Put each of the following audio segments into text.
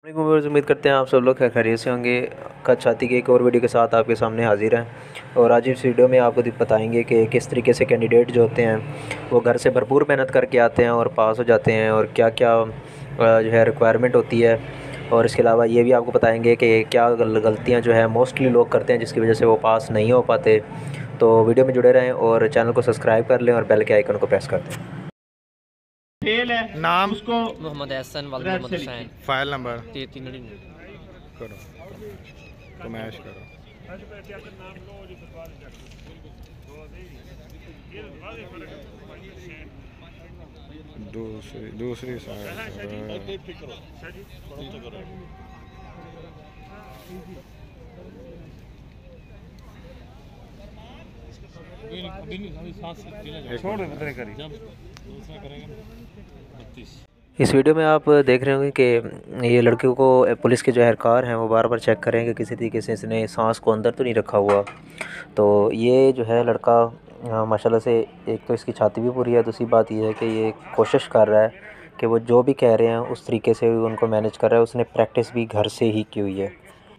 उम्मीद करते हैं आप सब लोग खैरियत से होंगे। कच्छ छाती के एक और वीडियो के साथ आपके सामने हाजिर हैं और आज इस वीडियो में आपको बताएंगे कि किस तरीके से कैंडिडेट जो होते हैं वो घर से भरपूर मेहनत करके आते हैं और पास हो जाते हैं और क्या क्या जो है रिक्वायरमेंट होती है। और इसके अलावा ये भी आपको बताएंगे कि क्या गलतियाँ जो है मोस्टली लोग करते हैं जिसकी वजह से वो पास नहीं हो पाते। तो वीडियो में जुड़े रहें और चैनल को सब्सक्राइब कर लें और बेल के आइकन को प्रेस कर दें। फेल है नाम उसको मोहम्मद एहसन वाल मोहम्मद हुसैन फाइल नंबर 3399 करो कमैश करो। दूसरी साइड इस वीडियो में आप देख रहे होंगे कि ये लड़कियों को पुलिस के जो एहलकार हैं वो बार बार चेक करें कि किसी तरीके से इसने सांस को अंदर तो नहीं रखा हुआ। तो ये जो है लड़का माशाल्लाह से एक तो इसकी छाती भी पूरी है, दूसरी बात ये है कि ये कोशिश कर रहा है कि वो जो भी कह रहे हैं उस तरीके से उनको मैनेज कर रहा है। उसने प्रैक्टिस भी घर से ही की हुई है।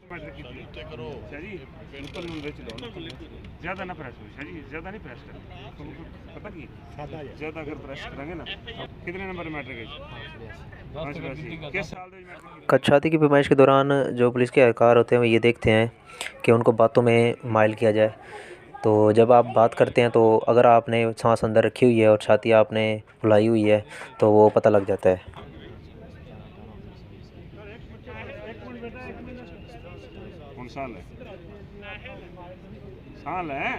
ज़्यादा ना प्रेस हो जी, ज़्यादा नहीं प्रेस करना, पता की ज़्यादा अगर प्रेस करेंगे ना कितने नंबर मैट्रिक किस साल कच्छ छाती की पैमाइश के दौरान जो पुलिस के एहलकार होते हैं वो ये देखते हैं कि उनको बातों में माइल किया जाए। तो जब आप बात करते हैं तो अगर आपने सांस अंदर रखी हुई है और छाती आपने फुलाई हुई है तो वो पता लग जाता है। कौन साल है? साल है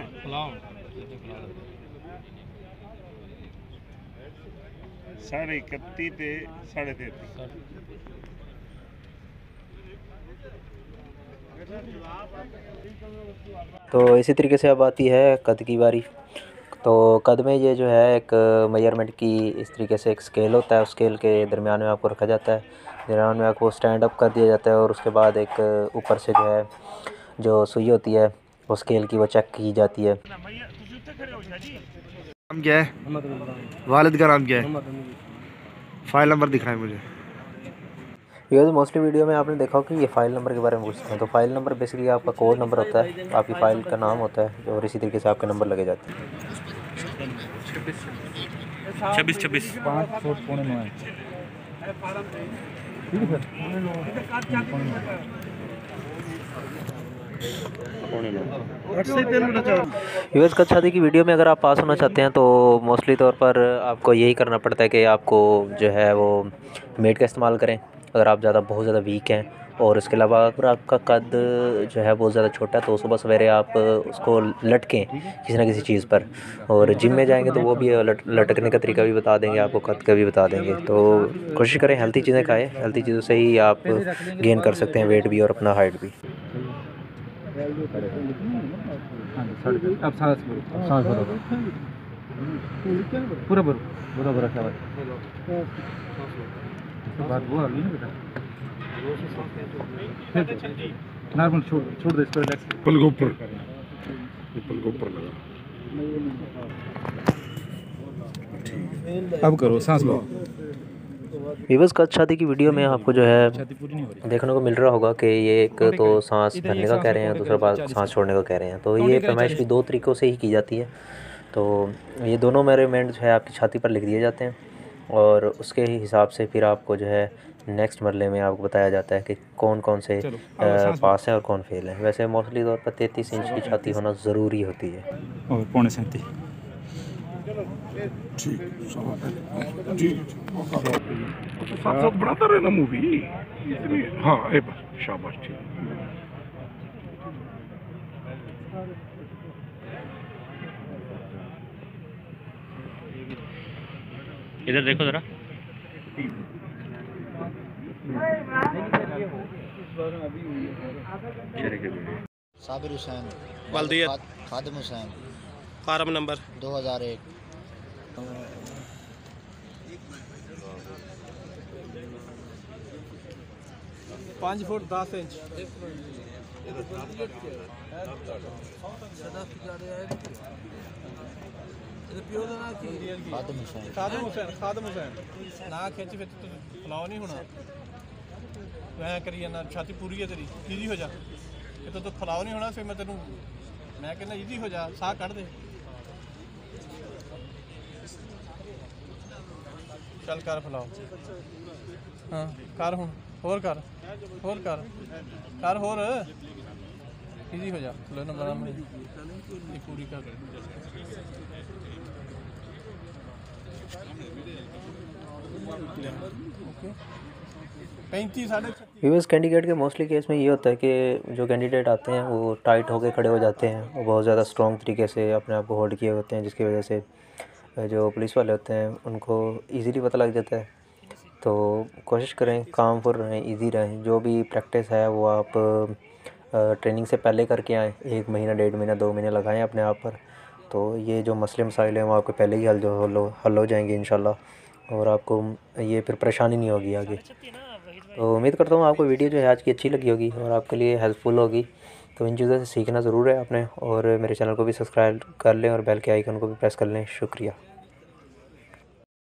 31.5 ते 33.5। तो इसी तरीके से अब आती है कद की बारी। तो कद में ये जो है एक मेजरमेंट की इस तरीके से एक स्केल होता है, उस स्केल के दरमियान में आपको रखा जाता है, दरमियान में आपको स्टैंड अप कर दिया जाता है और उसके बाद एक ऊपर से जो है जो सुई होती है वो स्केल की वो चेक की जाती है। नाम क्या है? वालिद का नाम क्या है? फाइल नंबर दिखाएं मुझे। ये तो मोस्टली वीडियो में आपने देखा हो कि ये फ़ाइल नंबर के बारे में पूछते हैं। तो फ़ाइल नंबर बेसिकली आपका कोड नंबर होता है, आपकी फ़ाइल का नाम होता है और इसी तरीके से आपके नंबर लगे जाते हैं। 26 यूएस कच्छ छाती की वीडियो में अगर आप पास होना चाहते हैं तो मोस्टली तौर पर आपको यही करना पड़ता है कि आपको जो है वो मेट का इस्तेमाल करें अगर आप बहुत ज़्यादा वीक हैं। और इसके अलावा अगर आपका कद जो है बहुत ज़्यादा छोटा है तो सुबह सवेरे आप उसको लटकें किसी ना किसी चीज़ पर। और जिम में जाएंगे तो वो भी लटकने का तरीका भी बता देंगे, आपको कद का भी बता देंगे। तो कोशिश करें हेल्थी चीज़ें खाएँ, हेल्थी चीज़ों से ही आप गेन कर सकते हैं वेट भी और अपना हाइट भी। अब सांस भरो पूरा भरो पूरा भरा क्या बात वो आ गई ना बेटा। नॉर्मल छोड़ दे इसको, रिलैक्स पल को ऊपर लगा। अब करो सांस लो। वीवर्स कच्छ छाती की वीडियो में आपको जो है देखने को मिल रहा होगा कि ये एक तो सांस भरने का कह रहे हैं, दूसरा बात सांस छोड़ने का कह रहे हैं। तो ये पैमाइश भी 2 तरीक़ों से ही की जाती है। तो ये दोनों मेजरमेंट जो है आपकी छाती पर लिख दिए जाते हैं और उसके ही हिसाब से फिर आपको जो है नेक्स्ट मरले में आपको बताया जाता है कि कौन कौन से पास हैं और कौन फेल है। वैसे मोस्टली तौर पर 33 इंच की छाती होना ज़रूरी होती है। और 37 साथ साथ बनाता रहना मूवी। हाँ बस शाबाश, ठीक। इधर देखो जरा। साबिर हुसैन, बल्दियत Khadim Hussain, form number 2001। 5 foot 10 inch. Khadim Hussain ना खिंच फिर फलाओ नहीं होना। मैं करी जाना छाती पूरी है तेरी ईजी हो जा कि तो फलाव नहीं होना फिर मैं तेनों मैं कहना ईजी हो जा साह कढ़ दे चल कर फलाओ हाँ कर हूँ होर कर होर ईजी हो जा लो ना बड़ा ये पूरी कर ओके 35 यूएस कैंडिडेट के मोस्टली केस में ये होता है कि जो कैंडिडेट आते हैं वो टाइट होकर खड़े हो जाते हैं और बहुत ज़्यादा स्ट्रॉन्ग तरीके से अपने आप को होल्ड किए होते हैं, जिसकी वजह से जो पुलिस वाले होते हैं उनको इजीली पता लग जाता है। तो कोशिश करें कामफुल रहें, इजी रहें। जो भी प्रैक्टिस है वो आप ट्रेनिंग से पहले करके आएँ, 1 महीना 1.5 महीना 2 महीने लगाएं अपने आप पर। तो ये जो मसले मसाइल हैं वो आपके पहले ही हल हो जाएंगे इंशाल्लाह, और आपको ये फिर परेशानी नहीं होगी आगे। तो उम्मीद करता हूँ आपको वीडियो जो है आज की अच्छी लगी होगी और आपके लिए हेल्पफुल होगी। तो इन चीज़ों से सीखना ज़रूर है आपने, और मेरे चैनल को भी सब्सक्राइब कर लें और बेल के आइकन को भी प्रेस कर लें। शुक्रिया।